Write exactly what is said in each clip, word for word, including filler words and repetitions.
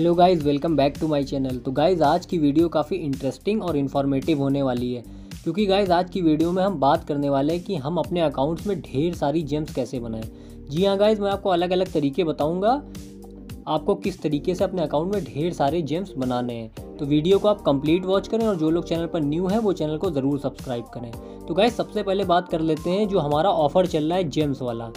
Hello guys, welcome back to my channel. तो guys आज की वीडियो काफ़ी इंटरेस्टिंग और इन्फॉर्मेटिव होने वाली है, क्योंकि गाइज़ आज की वीडियो में हम बात करने वाले हैं कि हम अपने अकाउंट्स में ढेर सारी जेम्स कैसे बनाएं। जी हाँ गाइज़, मैं आपको अलग अलग तरीके बताऊंगा आपको किस तरीके से अपने अकाउंट में ढेर सारे जेम्स बनाने हैं। तो वीडियो को आप कंप्लीट वॉच करें और जो लोग चैनल पर न्यू हैं वो चैनल को ज़रूर सब्सक्राइब करें। तो गाइज़ सबसे पहले बात कर लेते हैं जो हमारा ऑफ़र चल रहा है जेम्स वाला,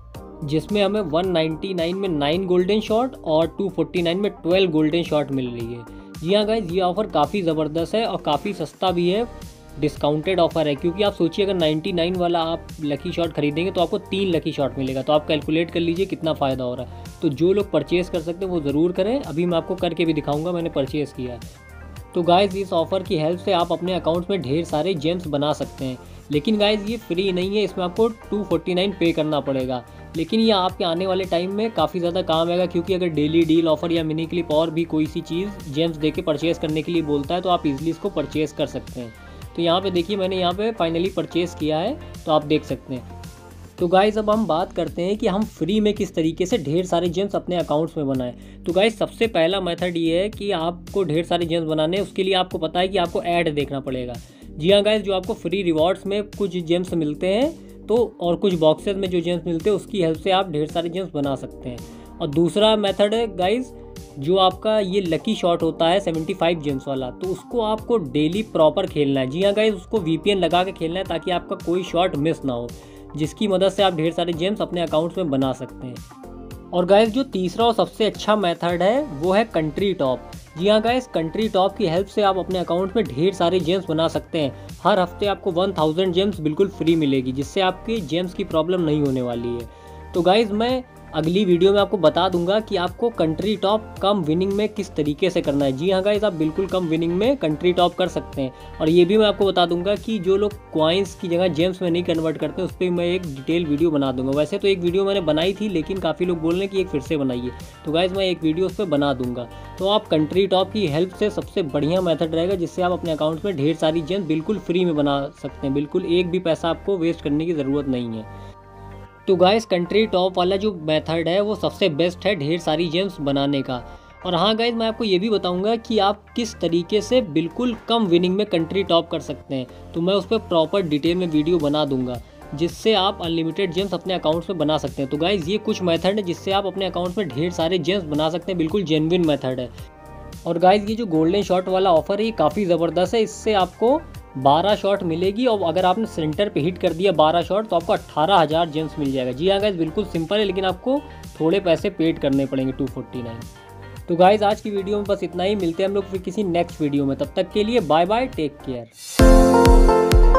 जिसमें हमें वन नाइन्टी नाइन में नाइन गोल्डन शॉट और टू फोर्टी नाइन में ट्वेल्व गोल्डन शॉट मिल रही है। जी हाँ गाइज़, ये ऑफ़र काफ़ी ज़बरदस्त है और काफ़ी सस्ता भी है, डिस्काउंटेड ऑफ़र है। क्योंकि आप सोचिए अगर नाइन्टी नाइन वाला आप लकी शॉट खरीदेंगे तो आपको तीन लकी शॉट मिलेगा। तो आप कैलकुलेट कर लीजिए कितना फ़ायदा हो रहा है। तो जो लोग परचेज़ कर सकते हैं वो ज़रूर करें। अभी मैं आपको करके भी दिखाऊँगा, मैंने परचेज़ किया है। तो गाइज़ इस ऑफ़र की हेल्प से आप अपने अकाउंट्स में ढेर सारे जेम्स बना सकते हैं। लेकिन गाइज़ ये फ्री नहीं है, इसमें आपको टू फोर्टी नाइन पे करना पड़ेगा। लेकिन ये आपके आने वाले टाइम में काफ़ी ज़्यादा काम आएगा, क्योंकि अगर डेली डील ऑफ़र या मिनी क्लिप और भी कोई सी चीज़ जेम्स देके परचेज़ करने के लिए बोलता है तो आप इजीली इसको परचेज़ कर सकते हैं। तो यहाँ पे देखिए मैंने यहाँ पे फाइनली परचेज़ किया है, तो आप देख सकते हैं। तो गाइज़ अब हम बात करते हैं कि हम फ्री में किस तरीके से ढेर सारे जेम्स अपने अकाउंट्स में बनाएं। तो गाइज़ सबसे पहला मेथड ये है कि आपको ढेर सारे जेम्स बनाने हैं, उसके लिए आपको पता है कि आपको ऐड देखना पड़ेगा। जी हाँ गाइज़, जो आपको फ्री रिवॉर्ड्स में कुछ जेम्स मिलते हैं तो और कुछ बॉक्सेस में जो जेम्स मिलते हैं उसकी हेल्प से आप ढेर सारे जेम्स बना सकते हैं। और दूसरा मेथड है गाइज़, जो आपका ये लकी शॉट होता है सेवेंटी फाइव जेम्स वाला, तो उसको आपको डेली प्रॉपर खेलना है। जी हाँ गाइज़, उसको वीपीएन लगा के खेलना है ताकि आपका कोई शॉट मिस ना हो, जिसकी मदद से आप ढेर सारे जेम्स अपने अकाउंट्स में बना सकते हैं। और गाइज़ जो तीसरा और सबसे अच्छा मेथड है वो है कंट्री टॉप। जी हाँ गाइज़, कंट्री टॉप की हेल्प से आप अपने अकाउंट में ढेर सारे जेम्स बना सकते हैं। हर हफ्ते आपको वन थाउजेंड जेम्स बिल्कुल फ्री मिलेगी, जिससे आपकी जेम्स की प्रॉब्लम नहीं होने वाली है। तो गाइज़ मैं अगली वीडियो में आपको बता दूंगा कि आपको कंट्री टॉप कम विनिंग में किस तरीके से करना है। जी हाँ गाइज़, आप बिल्कुल कम विनिंग में कंट्री टॉप कर सकते हैं। और ये भी मैं आपको बता दूंगा कि जो लोग कॉइन्स की जगह जेम्स में नहीं कन्वर्ट करते उस पर मैं एक डिटेल वीडियो बना दूंगा। वैसे तो एक वीडियो मैंने बनाई थी, लेकिन काफ़ी लोग बोल रहे हैं कि एक फिर से बनाइए, तो गाइज़ मैं एक वीडियो उस पर बना दूंगा। तो आप कंट्री टॉप की हेल्प से सबसे बढ़िया मेथड रहेगा, जिससे आप अपने अकाउंट में ढेर सारी जेम्स बिल्कुल फ्री में बना सकते हैं। बिल्कुल एक भी पैसा आपको वेस्ट करने की ज़रूरत नहीं है। तो गाइस कंट्री टॉप वाला जो मेथड है वो सबसे बेस्ट है ढेर सारी जेम्स बनाने का। और हाँ गाइस, मैं आपको ये भी बताऊंगा कि आप किस तरीके से बिल्कुल कम विनिंग में कंट्री टॉप कर सकते हैं। तो मैं उस पर प्रॉपर डिटेल में वीडियो बना दूंगा, जिससे आप अनलिमिटेड जेम्स अपने अकाउंट्स में बना सकते हैं। तो गाइस ये कुछ मेथड है जिससे आप अपने अकाउंट्स में ढेर सारे जेम्स बना सकते हैं, बिल्कुल जेन्युइन मेथड है। और गाइस ये जो गोल्डन शॉट वाला ऑफर है ये काफ़ी ज़बरदस्त है। इससे आपको बारह शॉट मिलेगी और अगर आपने सेंटर पे हिट कर दिया बारह शॉट तो आपको अट्ठारह हज़ार जेम्स मिल जाएगा। जी हाँ गाइस, बिल्कुल सिंपल है, लेकिन आपको थोड़े पैसे पेड करने पड़ेंगे टू फोर्टी नाइन। तो गाइस आज की वीडियो में बस इतना ही। मिलते हैं हम लोग फिर किसी नेक्स्ट वीडियो में, तब तक के लिए बाय बाय, टेक केयर।